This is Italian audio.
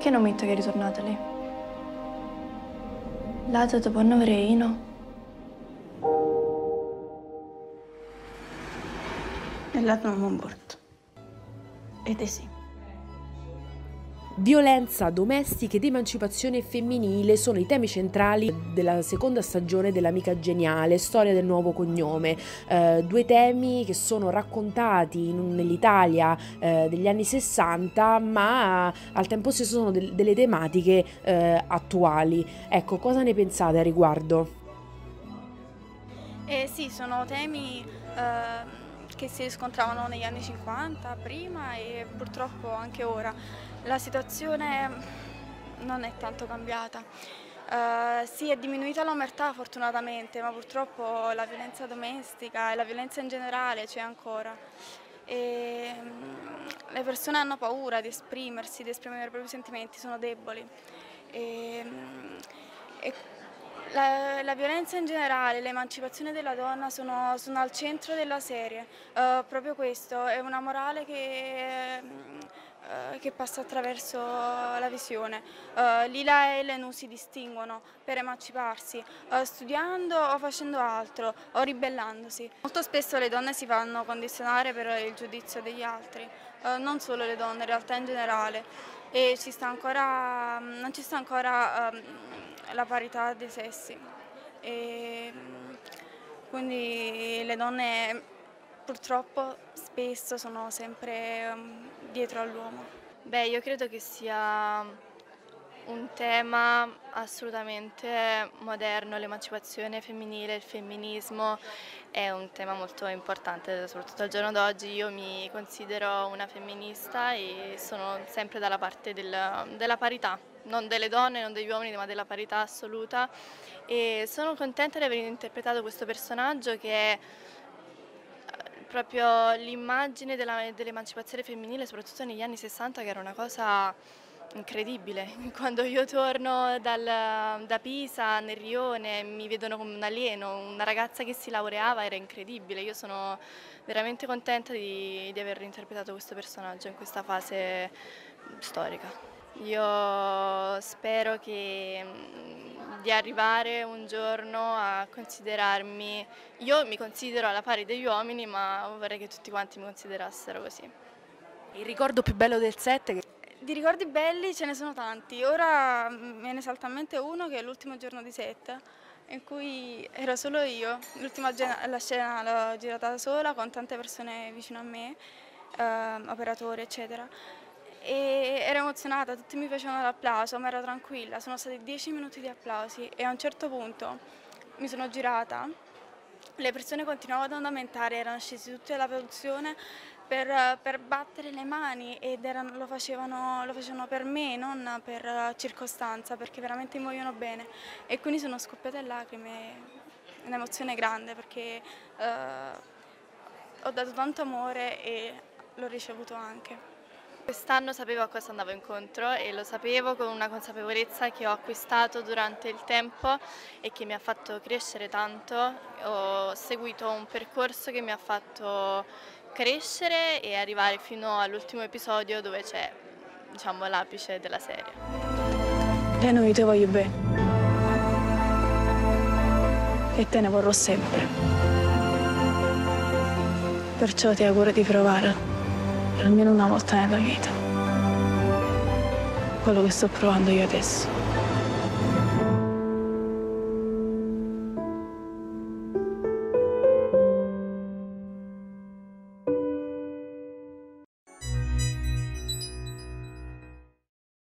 Che non metto che è ritornata lì? L'altro dopo non avrei, no? E l'altro non mi importa. E te sì. Violenza domestica ed emancipazione femminile sono i temi centrali della seconda stagione dell'Amica Geniale, storia del nuovo cognome. Due temi che sono raccontati nell'Italia degli anni 60, ma al tempo stesso sono delle tematiche attuali. Ecco, cosa ne pensate a riguardo? Sì, sono temi che si riscontravano negli anni 50, prima e purtroppo anche ora. La situazione non è tanto cambiata. Sì, è diminuita l'omertà fortunatamente, ma purtroppo la violenza domestica e la violenza in generale c'è ancora. Le persone hanno paura di esprimersi, di esprimere i propri sentimenti, sono deboli. E la violenza in generale, l'emancipazione della donna sono al centro della serie. Proprio questo, è una morale che passa attraverso la visione. Lila e Elenu si distinguono per emanciparsi, studiando o facendo altro, o ribellandosi. Molto spesso le donne si fanno condizionare per il giudizio degli altri, non solo le donne, in realtà in generale. E non ci sta ancora la parità dei sessi. Quindi le donne purtroppo spesso sono sempre dietro all'uomo. Beh, io credo che sia un tema assolutamente moderno, l'emancipazione femminile, il femminismo è un tema molto importante, soprattutto al giorno d'oggi. Io mi considero una femminista e sono sempre dalla parte della parità, non delle donne, non degli uomini, ma della parità assoluta. E sono contenta di aver interpretato questo personaggio che è proprio l'immagine dell'emancipazione femminile, soprattutto negli anni 60, che era una cosa incredibile. Quando io torno da Pisa nel Rione mi vedono come un alieno, una ragazza che si laureava, era incredibile. Io sono veramente contenta di aver interpretato questo personaggio in questa fase storica. Io spero di arrivare un giorno a considerarmi, io mi considero alla pari degli uomini, ma vorrei che tutti quanti mi considerassero così. Il ricordo più bello del set? Di ricordi belli ce ne sono tanti, ora me ne salta in mente uno che è l'ultimo giorno di set, in cui ero solo io, la scena l'ho girata da sola con tante persone vicino a me, operatori eccetera, e ero emozionata, tutti mi facevano l'applauso, ma ero tranquilla, sono stati 10 minuti di applausi e a un certo punto mi sono girata, le persone continuavano ad lamentare, erano scesi tutti dalla produzione per battere le mani ed lo facevano per me, non per circostanza, perché veramente mi vogliono bene. E quindi sono scoppiate in lacrime, un'emozione grande perché ho dato tanto amore e l'ho ricevuto anche. Quest'anno sapevo a cosa andavo incontro e lo sapevo con una consapevolezza che ho acquistato durante il tempo e che mi ha fatto crescere tanto. Ho seguito un percorso che mi ha fatto crescere e arrivare fino all'ultimo episodio dove c'è, diciamo, l'apice della serie. Elenu, io ti voglio bene. E te ne vorrò sempre. Perciò ti auguro di provare almeno una volta nella vita quello che sto provando io adesso.